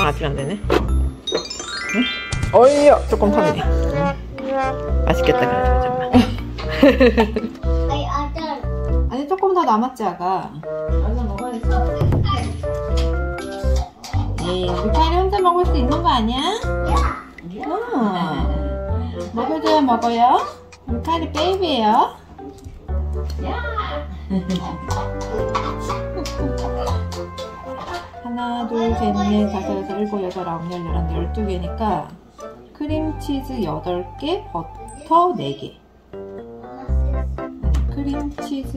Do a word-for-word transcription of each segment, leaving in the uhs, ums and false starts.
아직 안 되네. 응? 어이야, 조금 탔네. 맛있겠다, 그래도 정말. 아니, 조금 더 남았지, 아가. 얼른 먹어야겠어. 에이, 우리 카이리 혼자 먹을 수 있는 거 아니야? 응. 먹어줘야 먹어요. 우리 카이리 베이비예요. 하나, 둘, 셋, 넷, 다섯, 여섯, 일곱, 여덟, 아홉, 열, 열한, 열두 개니까 크림치즈 여덟 개, 버터 네 개. 크림치즈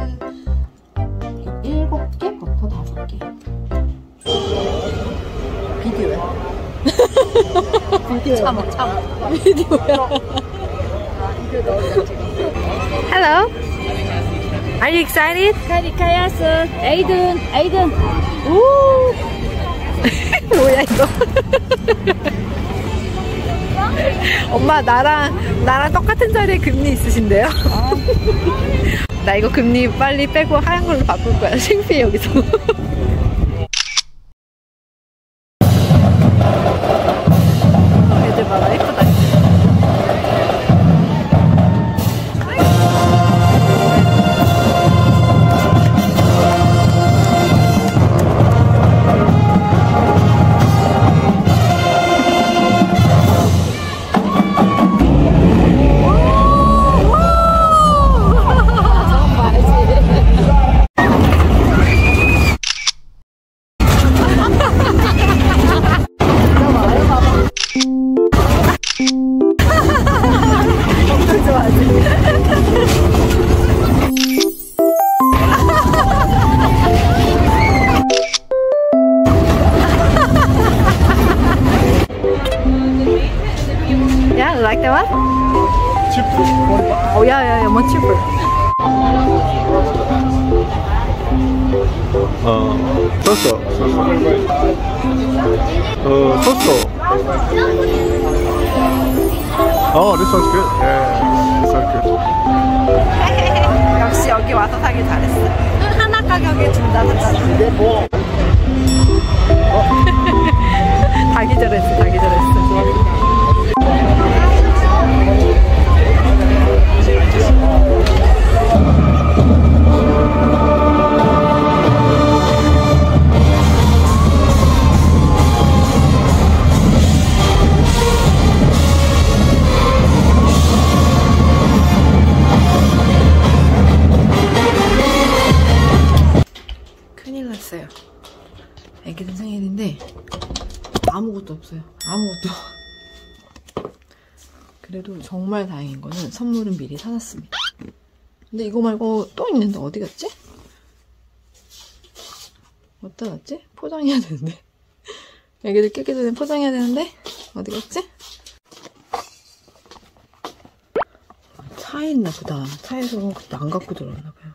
일곱 개, 버터 다섯 개. 비디오야. 비디오야. 참아, 참아. 비디오야. Hello. Are you excited? 카리카야스. 에이든, 에이든. 오. 뭐야 이거? 엄마 나랑 나랑 똑같은 자리에 금리 있으신데요? 아. 나 이거 금리 빨리 빼고 하얀 걸로 바꿀 거야. 창피해 여기서. 애들 봐라 예쁘다. Yeah, you like that one? Cheaper. Oh yeah, yeah, yeah, much cheaper. Uh, so-so. Uh, so-so. Oh, this one's good. Yeah, this one's good. 역시 여기 와서 사길 잘했어. 하나 가격에 둘 다 샀잖아. 뭐? 다 기절했어, 다 기절했어. 큰일 났어요. 애기들 생일인데 아무것도 없어요. 아무것도. 그래도 정말 다행인 거는 선물은 미리 사놨습니다. 근데 이거 말고 또 있는데 어디 갔지? 어디다 갔지? 포장해야 되는데. 애기들 깨기 전에 포장해야 되는데 어디 갔지? 차에 있나 보다. 차에서 그때 안 갖고 들어왔나 봐요.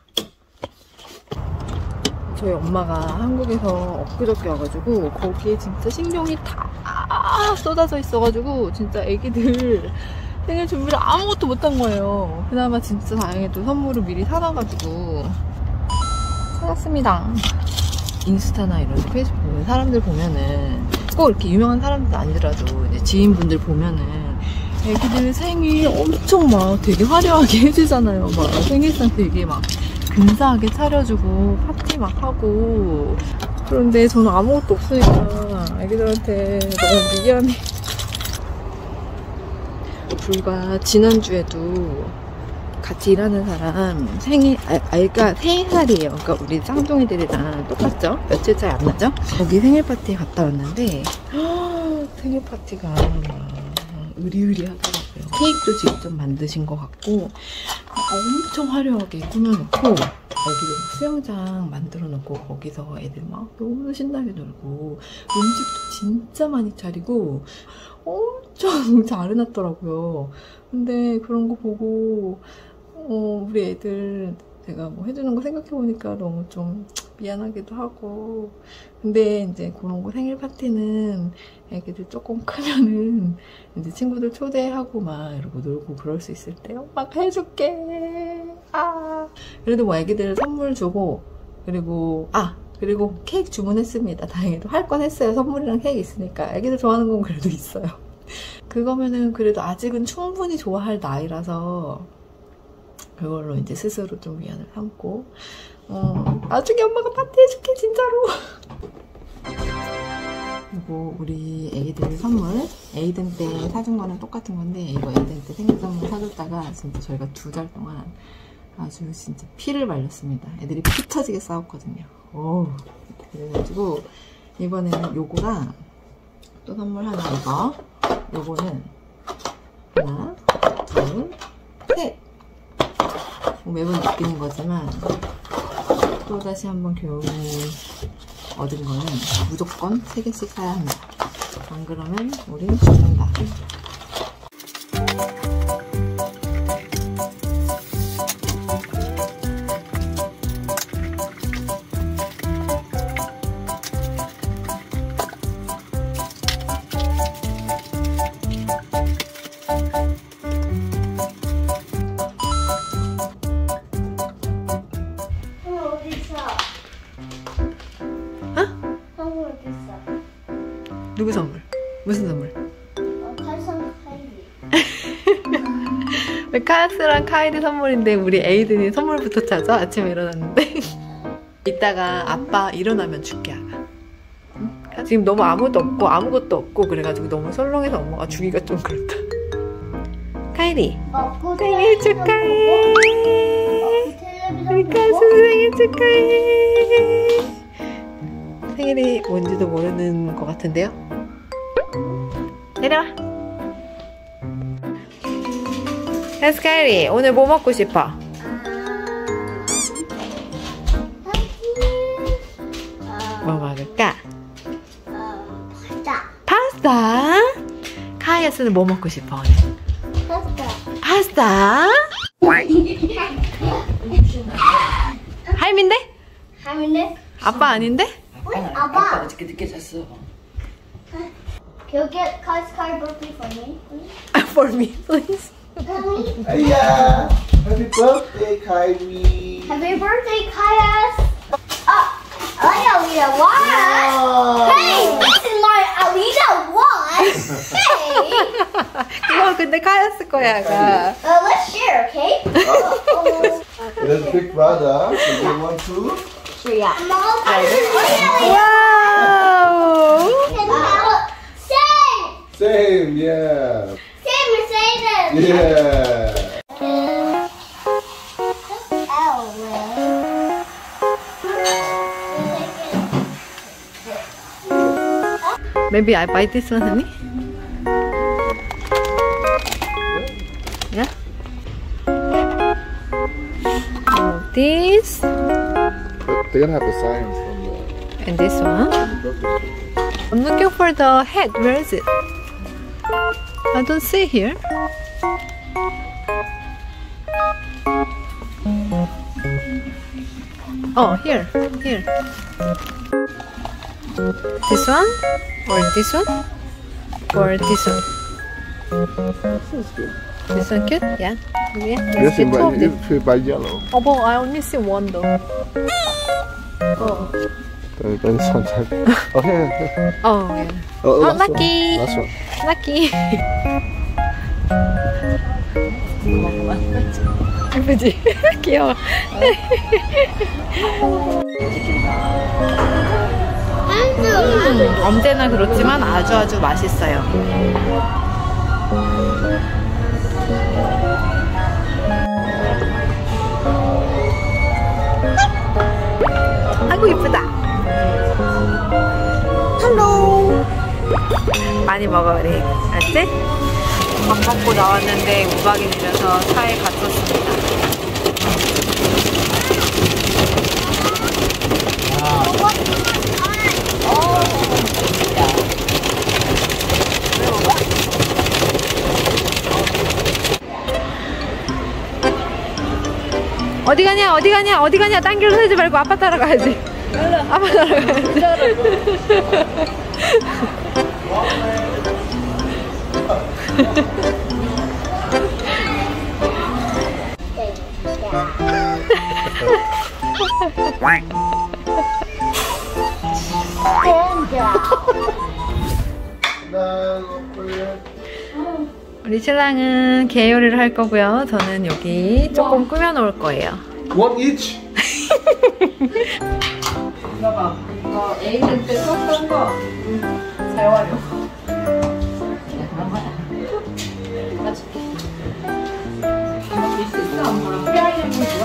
저희 엄마가 한국에서 엊그저께 와가지고 거기에 진짜 신경이 다 쏟아져 있어가지고 진짜 애기들 생일 준비를 아무것도 못한 거예요. 그나마 진짜 다행히도 선물을 미리 사놔가지고 사놨습니다. 인스타나 이런 페이스북 보면 사람들 보면은 꼭 이렇게 유명한 사람들 아니더라도 이제 지인분들 보면은 애기들 생일 엄청 막 되게 화려하게 해주잖아요. 막 생일상 되게 막 근사하게 차려주고 파티 막 하고. 그런데 저는 아무것도 없으니까 애기들한테 너무 미안해. 불과 지난주에도 같이 일하는 사람 생일, 아, 아이가 생일살이에요. 그러니까 우리 쌍둥이들이랑 똑같죠? 며칠 차이 안 나죠? 거기 생일 파티에 갔다 왔는데 허, 생일 파티가 막 의리의리하더라고요. 케이크도 직접 만드신 것 같고 엄청 화려하게 꾸며놓고 여기도 수영장 만들어 놓고 거기서 애들 막 너무 신나게 놀고 음식도 진짜 많이 차리고 엄청 잘 해놨더라고요. 근데 그런 거 보고 어, 우리 애들 제가 뭐 해주는 거 생각해보니까 너무 좀 미안하기도 하고. 근데 이제 그런 거 생일 파티는 애기들 조금 크면은 이제 친구들 초대하고 막 이러고 놀고 그럴 수 있을 때 막 해줄게. 아 그래도 뭐 애기들 선물 주고 그리고 아 그리고 케이크 주문했습니다. 다행히도 할 건 했어요. 선물이랑 케이크 있으니까. 애기들 좋아하는 건 그래도 있어요. 그거면은 그래도 아직은 충분히 좋아할 나이라서 그걸로 이제 스스로 좀 위안을 삼고 어, 나중에 엄마가 파티해줄게 진짜로. 그리고 우리 애기들 선물 에이든 때 사준 거는 똑같은 건데 이거 에이든 때 생일 선물 사줬다가 진짜 저희가 두 달 동안 아주 진짜 피를 말렸습니다. 애들이 피 터지게 싸웠거든요. 오, 그래가지고 이번에는 요거랑 또 선물 하나 이거 요거는 하나 둘 셋 뭐 매번 느끼는 거지만 또 다시 한번 교훈을 얻은 거는 무조건 세 개씩 사야 합니다. 안 그러면 우리 죽는다. 누구 선물? 무슨 선물? 어, 칼성 카이리. 왜 카야스랑 카이리 선물인데 우리 에이든이 선물부터 찾아? 아침에 일어났는데 이따가 아빠 일어나면 줄게 아가. 응? 지금 너무 아무것도 없고 아무것도 없고 그래가지고 너무 설렁해서 엄마가 주기가 좀 그렇다. 카이리 생일 축하해. 우리 카야스 생일 축하해. 생일이 뭔지도 모르는 것 같은데요? 내려와. 에스카이리 오늘 뭐 먹고 싶어? 뭐 먹을까? 파스타. 파스타? 카야스는 뭐 먹고 싶어 오늘? 파스타. 파스타? 할민데? 하민데? 아빠 아닌데? 아빠. 어저께 늦게 잤어. Can you get Kai's card birthday for me, please? For me, please. Hiya! Happy birthday, Kyrie! Happy birthday, Kaias! Oh, Alina, Alina, what? Hey, this is my Alina watch! Hey! 이거 근데 카야스 거야, 아가. Uh, let's share, okay? Uh-oh. There's big brother. So you want to? Sure, yeah. I'm all Alina, 와우! Alina. Same! Same, yeah. Same Mercedes! Yeah. Maybe I buy this one, honey? Yeah? Oh, this But they're gonna have the signs from the and this one. grocery store. I'm looking for the head. Where is it? I don't see here. Oh, here, here. This one? Or this one? Or this one? This is good. This one cute? Yeah. Yeah. Yes, Let's get you two buy, of you them. should buy yellow. Oh, but I only see one though. Oh, Then, then this one's okay. okay. oh yeah. Oh, Oh, last one. lucky. Last one. Lucky. 예쁘지? 귀여워. 음, 언제나 그렇지만 아주 아주 맛있어요. 아이고 이쁘다. 헬로. 많이 먹어 우리. 알았지? 밥 먹고 나왔는데 우박이 내려서 차에 갇혔습니다. 어디 가냐 어디 가냐 어디 가냐 딴 길로 서지 말고 아빠 따라가야지. 아빠 따라가야지. 우리 신랑은 게 요리를 할 거고요. 저는 여기 조금 꾸며 놓을 거예요. One each. 이거 봐. 이거 에이드 때 썼던 거 재활용. 맞출게. 밀 수 있어? 안 물어. 피아이는 거 좋아?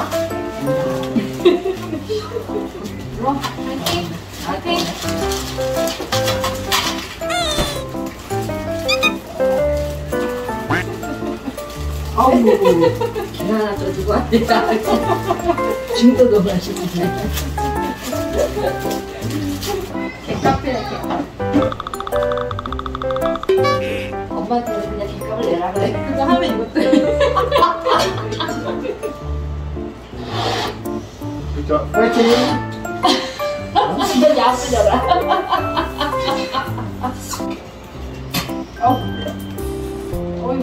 좋아? 파이팅! 파이팅! 아우, 길 하나 떠주고 왔다. 짐도 너무 하시네. 객값이네, 객값. 엄마한테는 그냥 객값을 내라 그래. 그거 하면 이것도. Good job. Fighting. 진짜 야무져라. 어우. 어이.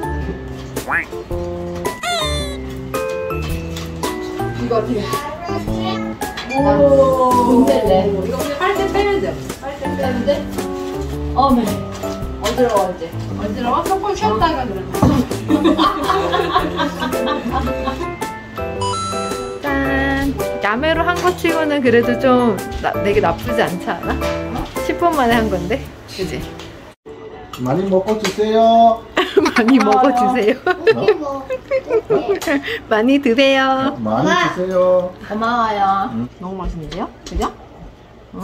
이거 어떻게? 오. 문제네. 이거 그냥 빨대 빼면 돼. 빨대 빼는데? 어메. 어지러워 이제. 어지러워? 조금 쉬었다가 그러면. 짠. 야매로 한 거 치고는 그래도 좀 나, 되게 나쁘지 않지 않아? 십 분 만에 한 건데? 그지? 많이 먹고 주세요. 많이 먹어주세요. 뭐. 많이 드세요. 많이 주세요. 고마워요. 응. 너무 맛있는데요? 그죠? 응?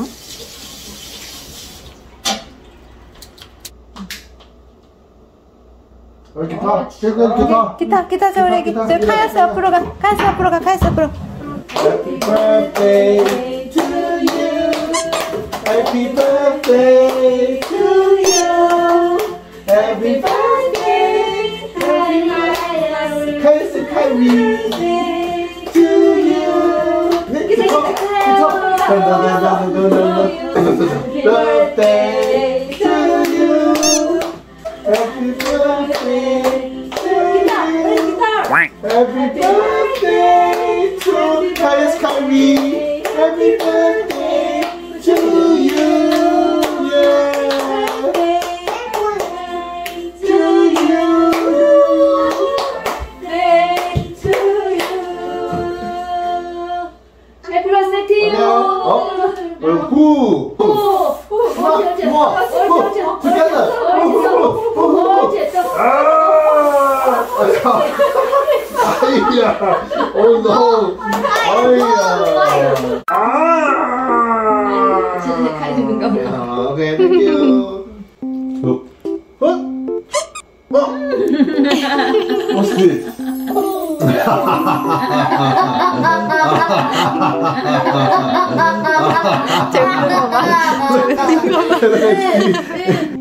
어, 기타. 최고 기타. 기타, 기타 저 우리 기타, 저 기타, 카야스 기타. 앞으로 가. 카야스 앞으로 가. 카야스 앞으로. Happy birthday to you. Happy birthday to you. Happy birthday, happy birthday, 카이스 카이미 to you. 네, 기타, 기타. 다다다다다다다. Birthday to you. Happy birthday to you. Happy birthday to 카이스 카이미. Happy birthday to you. 후! 후! 하나, 모아! 후! together! 후! 후! 후! 후! 아! 아이야! Oh no! 아이야! 아! 진짜 칼집인가 보다. 오케이, thank you. 후! 후! 어? What's this? 재밌는 거 봐. 재밌는 거 봐.